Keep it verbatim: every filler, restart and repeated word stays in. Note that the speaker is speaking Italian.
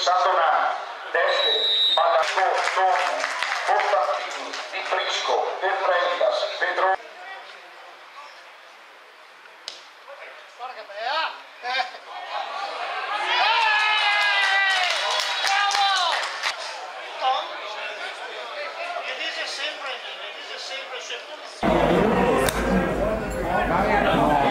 Sandonà, Deste, Pallasco, Tom, Costantini, Di Prisco, Del Freitas, Pedro. Guarda che bella! Eh. Bravo! Tom, che dice sempre, che dice sempre, sempre.